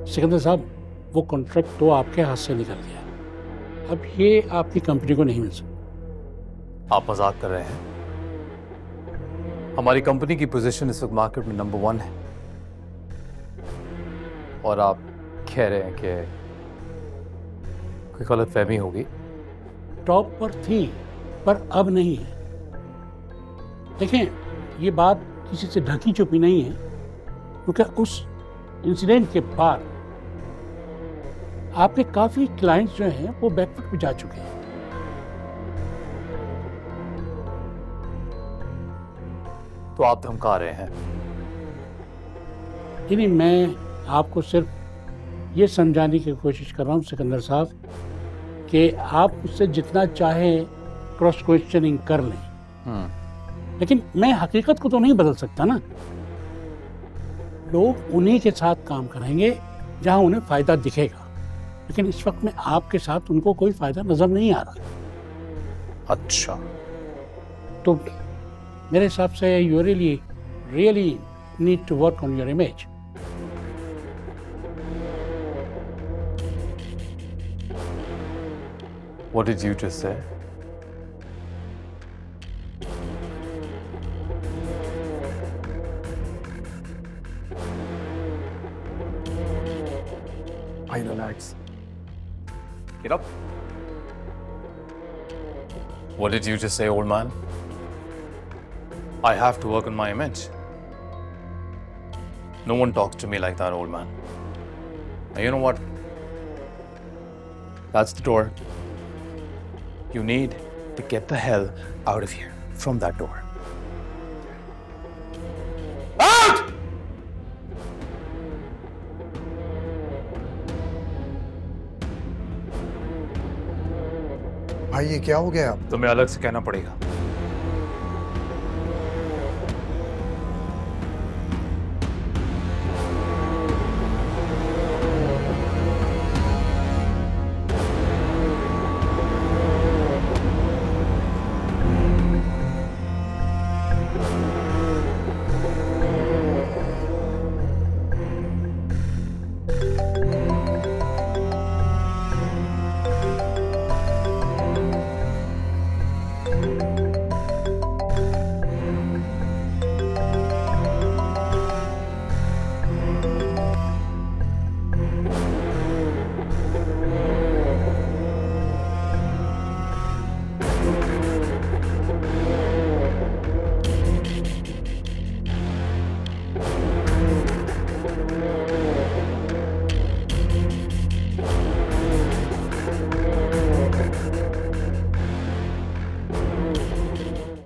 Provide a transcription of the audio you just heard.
सिकंदर साहब, वो कॉन्ट्रैक्ट तो आपके हाथ से निकल गया, अब ये आपकी कंपनी को नहीं मिल सकता। आप मजाक कर रहे हैं? हमारी कंपनी की पोजीशन इस वक्त मार्केट में नंबर 1 है और आप कह रहे हैं कि कोई गलत फहमी होगी। टॉप पर थी पर अब नहीं है। देखें, ये बात किसी से ढकी छुपी नहीं है, क्योंकि उस इंसिडेंट के बाद आपके काफी क्लाइंट्स जो हैं वो बैकफुट पे जा चुके हैं। तो आप धमका रहे हैं? नहीं, मैं आपको सिर्फ ये समझाने की कोशिश कर रहा हूँ सिकंदर साहब कि आप उससे जितना चाहे क्रॉस क्वेश्चनिंग कर लें, लेकिन मैं हकीकत को तो नहीं बदल सकता ना। लोग उन्हीं के साथ काम करेंगे जहां उन्हें फायदा दिखेगा, लेकिन इस वक्त में आपके साथ उनको कोई फायदा नजर नहीं आ रहा। अच्छा, तो मेरे हिसाब से you really need to work on your image. What did you just say? I relax. Get up. What did you just say, old man? I have to work on my image. No one talks to me like that, old man. Now, you know what? That's the door. You need to get the hell out of here from that door. Out! भाई ये क्या हो गया? तुम्हें अलग से कहना पड़ेगा।